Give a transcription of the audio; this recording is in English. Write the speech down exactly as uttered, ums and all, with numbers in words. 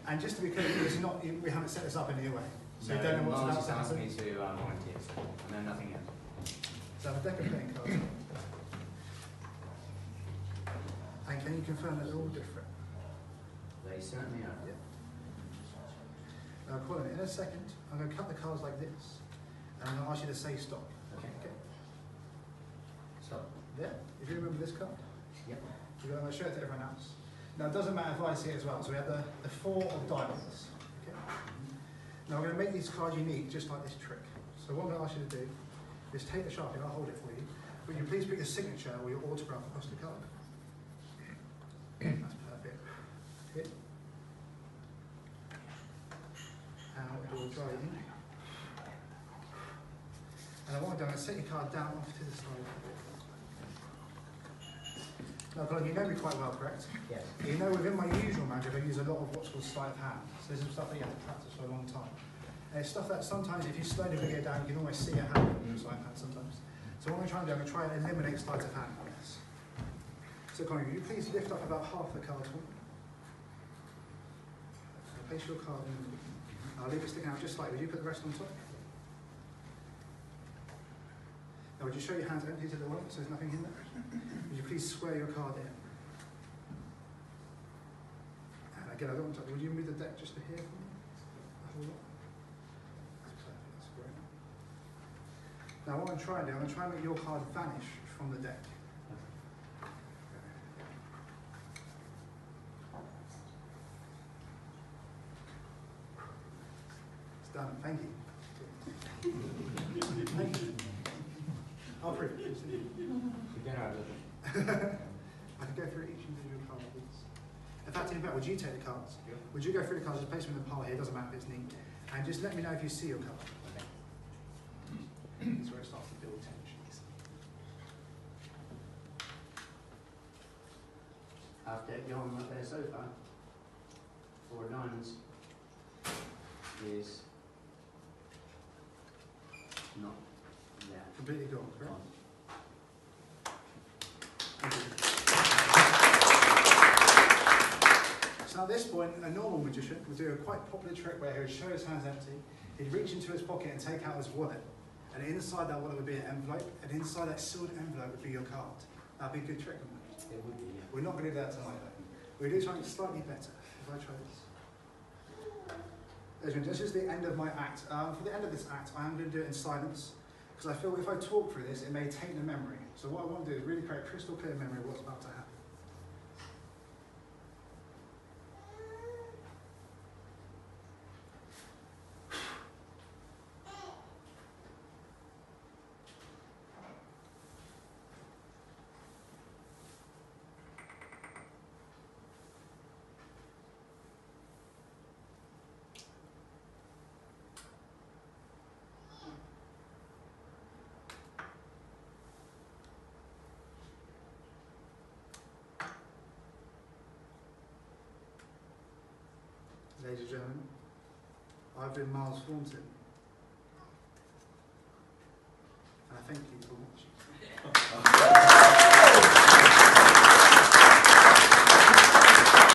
And just to be clear, this is not, we haven't set this up in any way. So no, you don't know what's Myles about just to asked happen. me to um, volunteer, so I know nothing else. So I have a deck of playing cards. And can you confirm that they're all different? They certainly are. Yeah. Now, Colin, in a second, I'm going to cut the cards like this, and I'm going to ask you to say stop. Okay. Okay. Stop. There. If you remember this card, Yep. you're going to show it to everyone else. Now, it doesn't matter if I see it as well. So we have the, the four of diamonds. Okay. Now, we're going to make these cards unique, just like this trick. So what I'm going to ask you to do is take the Sharpie, and I'll hold it for you. Would you please put your signature or your autograph across the card? That's perfect. Hit. Out or going. And I want to do, I'm going to set your card down off to the side. Now, Colin, you know me quite well, correct? Yes. You know within my usual magic, I use a lot of what's called sleight of hand. So this is stuff that you have to practice for a long time. And it's stuff that sometimes, if you slow the video down, you can almost see a hand in sleight of hand sometimes. So what I'm trying to do, I'm going to try and eliminate sleight of hand. So, Colin, will you please lift up about half the card for me? So place your card in. I'll leave it sticking out just slightly. Would you put the rest on top? Now, would you show your hands empty to the right so there's nothing in there? Would you please square your card in? And again, I don't want to. Would you move the deck just to here for me? A whole lot. That's perfect. That's great. Now, what I'm trying to do, I'm going to try and make your card vanish from the deck. It's done. Thank you. Thank you. I'll prove it. Begin our little. I can go through each individual card, please. In fact, in fact, would you take the cards? Yeah. Would you go through the cards, just place them in the pile here, doesn't matter if it's neat, and just let me know if you see your card. Okay. This is where it starts to build tension. After going up there so far, four diamonds is not there. Completely gone, correct? Gone. Thank you. So at this point, a normal magician would do a quite popular trick where he would show his hands empty, he'd reach into his pocket and take out his wallet, and inside that wallet would be an envelope, and inside that sealed envelope would be your card. That'd be a good trick, wouldn't it? It would be, yeah. We're not going to do that tonight, though. We're going to do something slightly better. If I try this. This is the end of my act. Um, for the end of this act, I am going to do it in silence, because I feel if I talk through this, it may taint the memory. So what I want to do is really create a crystal clear memory of what's about to happen. Ladies and gentlemen, I've been Myles Thornton, and I thank you for watching.